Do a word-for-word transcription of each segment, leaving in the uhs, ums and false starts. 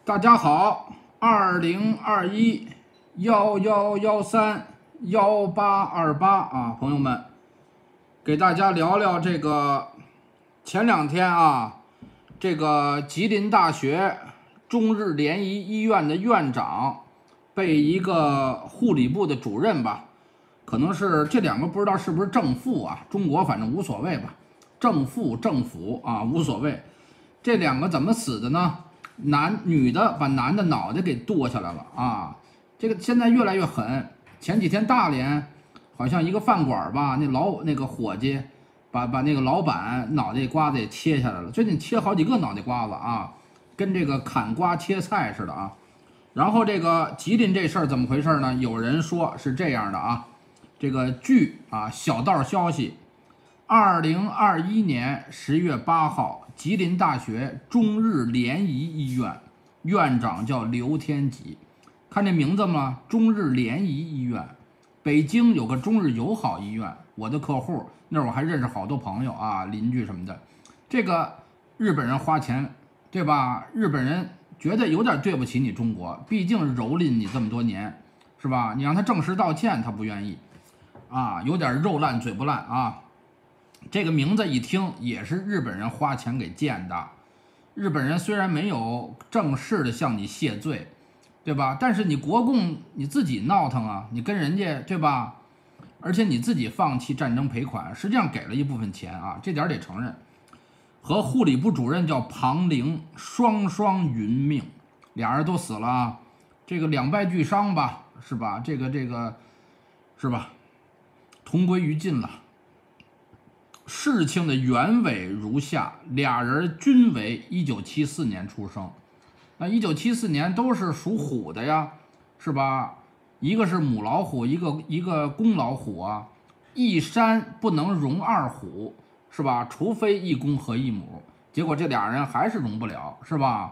大家好，二零二一幺幺幺三幺八二八啊，朋友们，给大家聊聊这个前两天啊，这个吉林大学中日联谊医院的院长被一个护理部的主任吧，可能是这两个不知道是不是正副啊，中国反正无所谓吧，正副正辅啊无所谓，这两个怎么死的呢？男女的把男的脑袋给剁下来了啊！这个现在越来越狠。前几天大连好像一个饭馆吧，那老那个伙计把把那个老板脑袋瓜子也切下来了。最近切好几个脑袋瓜子啊，跟这个砍瓜切菜似的啊。然后这个吉林这事儿怎么回事呢？有人说是这样的啊，这个据啊小道消息，二零二一年十月八号。吉林大学中日联谊医院院长叫刘天吉，看这名字吗？中日联谊医院，北京有个中日友好医院，我的客户那会儿我还认识好多朋友啊，邻居什么的。这个日本人花钱，对吧？日本人觉得有点对不起你中国，毕竟蹂躏你这么多年，是吧？你让他正式道歉，他不愿意，啊，有点肉烂嘴不烂啊。这个名字一听也是日本人花钱给建的，日本人虽然没有正式的向你谢罪，对吧？但是你国共你自己闹腾啊，你跟人家对吧？而且你自己放弃战争赔款，实际上给了一部分钱啊，这点得承认。和护理部主任叫庞玲，双双殒命，俩人都死了啊，这个两败俱伤吧，是吧？这个这个是吧？同归于尽了。事情的原委如下，俩人均为一九七四年出生，那一九七四年都是属虎的呀，是吧？一个是母老虎，一个一个公老虎啊，一山不能容二虎，是吧？除非一公和一母，结果这俩人还是容不了，是吧？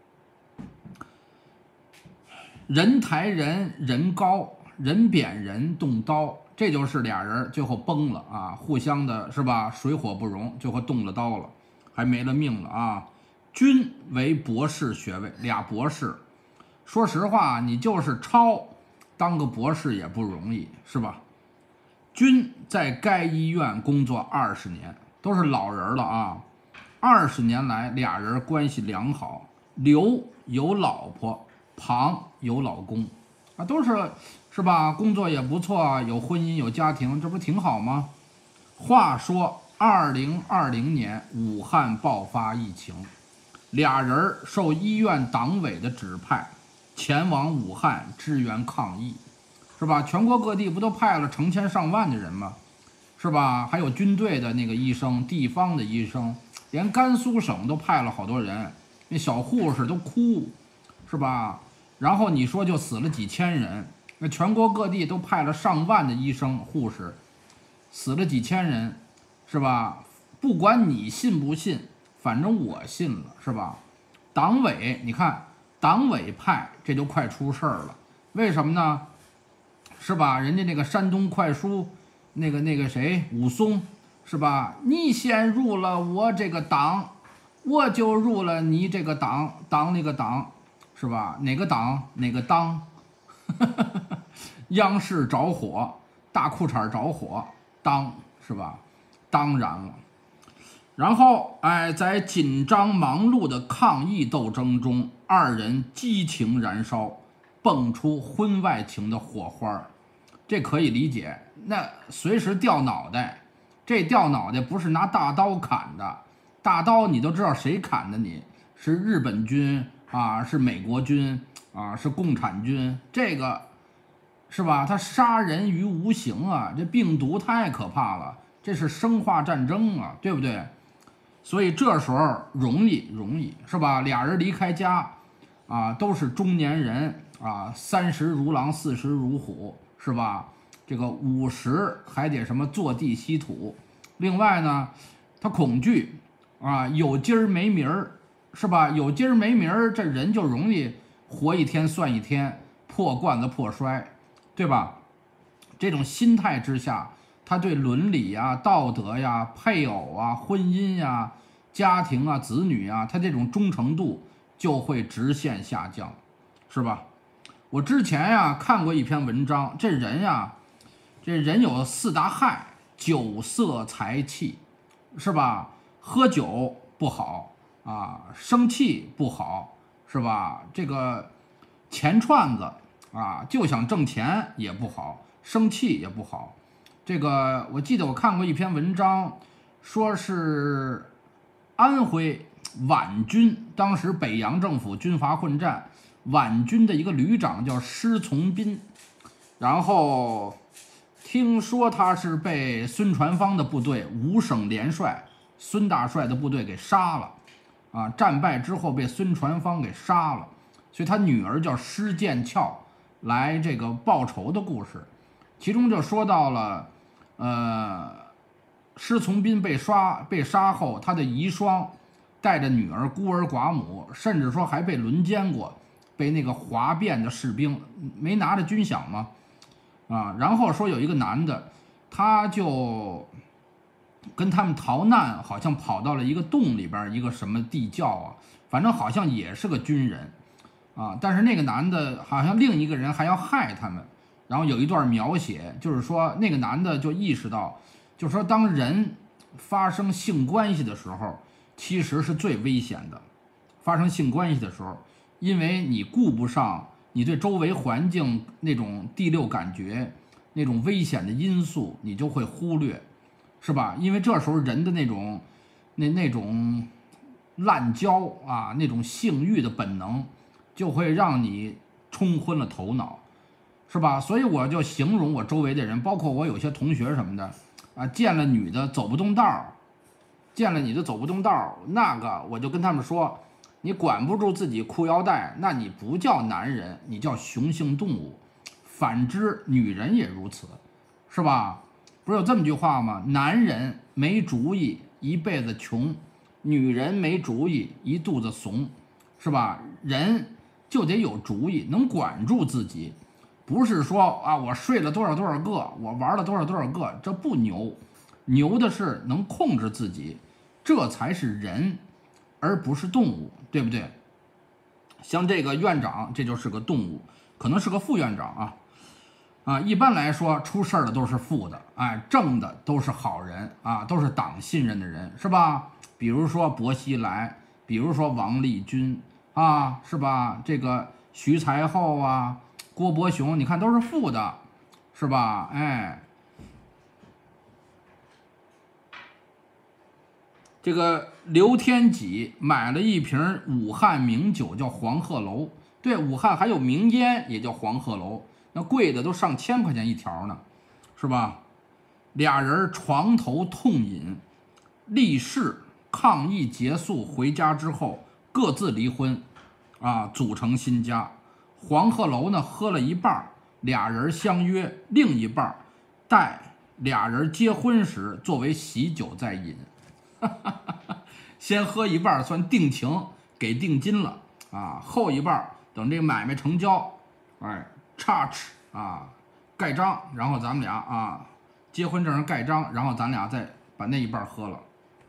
人抬人，人高，人贬人动刀。这就是俩人最后崩了啊，互相的是吧？水火不容，最后动了刀了，还没了命了啊！均为博士学位，俩博士。说实话，你就是抄，当个博士也不容易，是吧？均在该医院工作二十年，都是老人了啊。二十年来，俩人关系良好。刘有老婆，庞有老公，啊，都是。是吧？工作也不错，有婚姻有家庭，这不挺好吗？话说，二零二零年武汉爆发疫情，俩人受医院党委的指派，前往武汉支援抗疫，是吧？全国各地不都派了成千上万的人吗？是吧？还有军队的那个医生，地方的医生，连甘肃省都派了好多人，那小护士都哭，是吧？然后你说就死了几千人。那全国各地都派了上万的医生护士，死了几千人，是吧？不管你信不信，反正我信了，是吧？党委，你看党委派，这就快出事儿了。为什么呢？是吧？人家那个山东快书，那个那个谁武松，是吧？你先入了我这个党，我就入了你这个党，党那个党，是吧？哪个党哪个当？央视着火，大裤衩着火，当是吧？当然了。然后，哎，在紧张忙碌的抗疫斗争中，二人激情燃烧，蹦出婚外情的火花，这可以理解。那随时掉脑袋，这掉脑袋不是拿大刀砍的，大刀你都知道谁砍的你，是日本军啊，是美国军啊，是共产军，这个。是吧？他杀人于无形啊！这病毒太可怕了，这是生化战争啊，对不对？所以这时候容易容易是吧？俩人离开家，啊，都是中年人啊，三十如狼，四十如虎，是吧？这个五十还得什么坐地吸土。另外呢，他恐惧啊，有今儿没明儿，是吧？有今儿没明儿，这人就容易活一天算一天，破罐子破摔。对吧？这种心态之下，他对伦理呀、道德呀、配偶啊、婚姻呀、家庭啊、子女啊，他这种忠诚度就会直线下降，是吧？我之前呀看过一篇文章，这人呀，这人有四大害：酒色财气，是吧？喝酒不好啊，生气不好，是吧？这个钱串子啊，就想挣钱也不好，生气也不好。这个我记得我看过一篇文章，说是安徽皖军当时北洋政府军阀混战，皖军的一个旅长叫施从斌，然后听说他是被孙传芳的部队五省联帅孙大帅的部队给杀了，啊，战败之后被孙传芳给杀了，所以他女儿叫施剑翘来这个报仇的故事，其中就说到了，呃，施从斌被杀被杀后，他的遗孀带着女儿孤儿寡母，甚至说还被轮奸过，被那个哗变的士兵没拿着军饷吗？啊，然后说有一个男的，他就跟他们逃难，好像跑到了一个洞里边，一个什么地窖啊，反正好像也是个军人啊，但是那个男的好像另一个人还要害他们。然后有一段描写，就是说那个男的就意识到，就是说当人发生性关系的时候，其实是最危险的。发生性关系的时候，因为你顾不上你对周围环境那种第六感觉，那种危险的因素，你就会忽略，是吧？因为这时候人的那种那那种滥交啊，那种性欲的本能，就会让你冲昏了头脑。是吧？所以我就形容我周围的人，包括我有些同学什么的，啊，见了女的走不动道，见了女的走不动道，那个我就跟他们说，你管不住自己裤腰带，那你不叫男人，你叫雄性动物。反之，女人也如此，是吧？不是有这么句话吗？男人没主意，一辈子穷；女人没主意，一肚子怂，是吧？人就得有主意，能管住自己。不是说啊，我睡了多少多少个，我玩了多少多少个，这不牛，牛的是能控制自己，这才是人，而不是动物，对不对？像这个院长，这就是个动物，可能是个副院长啊啊。一般来说，出事儿的都是副的，哎，正的都是好人啊，都是党信任的人，是吧？比如说薄熙来，比如说王立军啊，是吧？这个徐才厚啊。郭伯雄，你看都是负的，是吧？哎，这个刘天己买了一瓶武汉名酒，叫黄鹤楼。对，武汉还有名烟，也叫黄鹤楼，那贵的都上千块钱一条呢，是吧？俩人床头痛饮，立誓抗议结束，回家之后各自离婚，啊，组成新家。黄鹤楼呢喝了一半，俩人相约另一半待俩人结婚时作为喜酒再饮。先喝一半算定情，给定金了啊，后一半等这买卖成交，哎 charge 啊盖章，然后咱们俩啊结婚证上盖章，然后咱俩再把那一半喝了。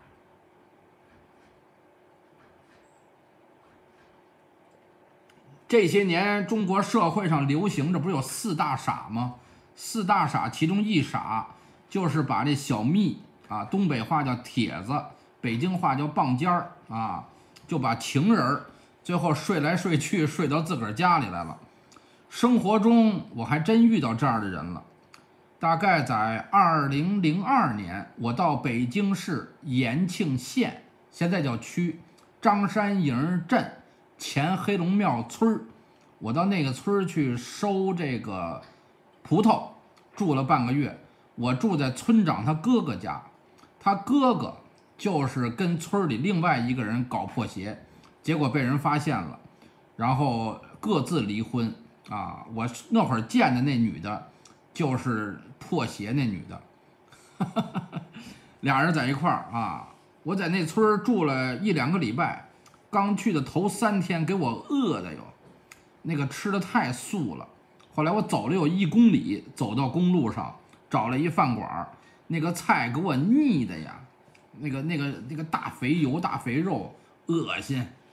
这些年中国社会上流行着不是有四大傻吗？四大傻其中一傻就是把这小蜜啊，东北话叫帖子，北京话叫棒尖儿啊，就把情人最后睡来睡去睡到自个儿家里来了。生活中我还真遇到这样的人了。大概在二零零二年，我到北京市延庆县，现在叫区，张山营镇前黑龙庙村儿，我到那个村儿去收这个葡萄，住了半个月。我住在村长他哥哥家，他哥哥就是跟村里另外一个人搞破鞋，结果被人发现了，然后各自离婚啊。我那会儿见的那女的，就是破鞋那女的，俩人在一块儿啊。我在那村住了一两个礼拜。刚去的头三天给我饿的哟，那个吃的太素了。后来我走了有一公里，走到公路上找了一饭馆，那个菜给我腻的呀，那个那个那个大肥油大肥肉，恶心